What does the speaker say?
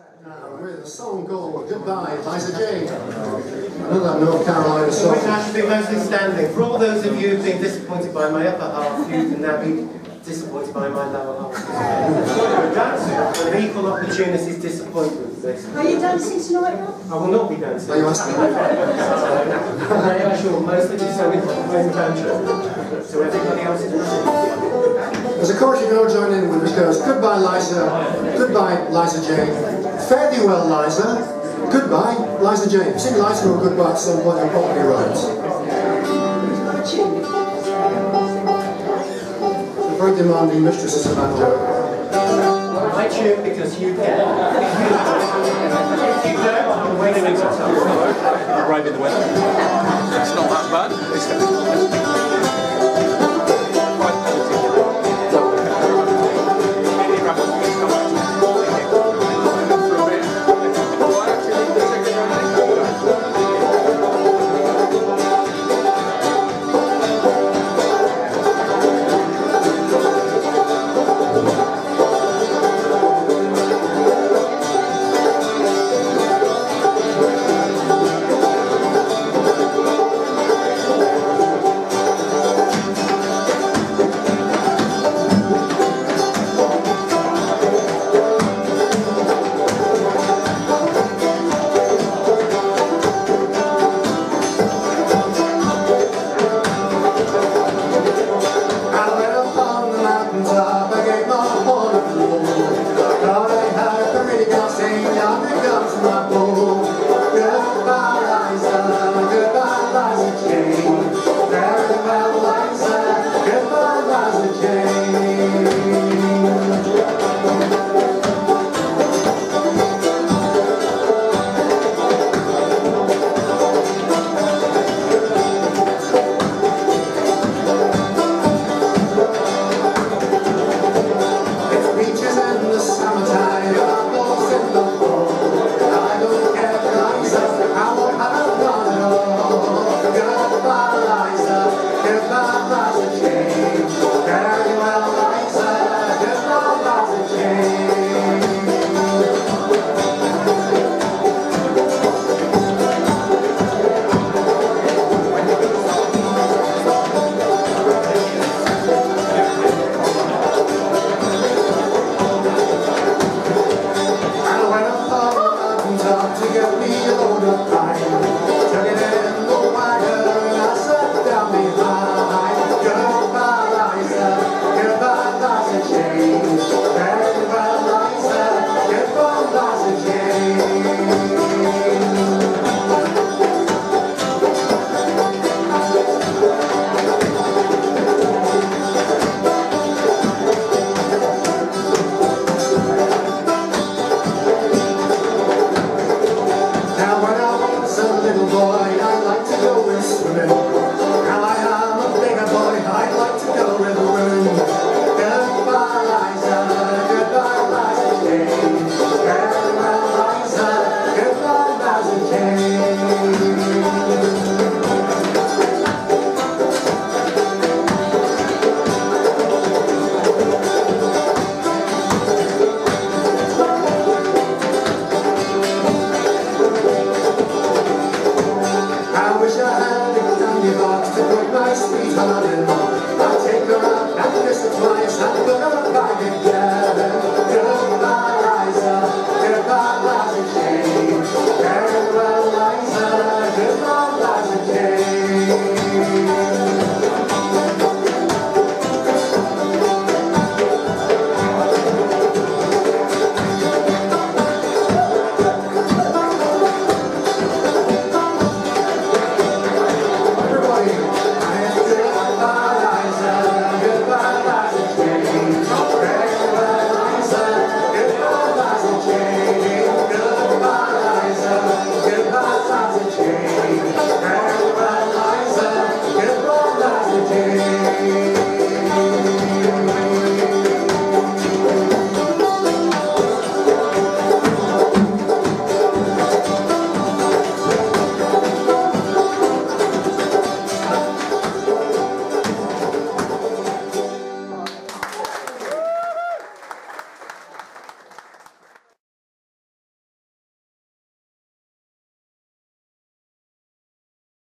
Now with a song called Goodbye, Liza Jane. Another North Carolina song. Which has to be mostly standing. For all those of you who've been disappointed by my upper half, you can now be disappointed by my lower half. That's an equal opportunities disappointment. Are you dancing tonight, Rob? I will not be dancing. Are you asking? I'm sure mostly just only playing banjo. So everybody else is dancing. There's a chorus you can all join in with which goes Goodbye Liza, Goodbye Liza Jane, fare thee well Liza, Goodbye Liza Jane. Sing Liza or Goodbye at some point, you'll probably right. The very demanding mistresses of banjo. I tune because you can. If you don't, I'm waiting until tomorrow. Right in the weather. It's not that bad.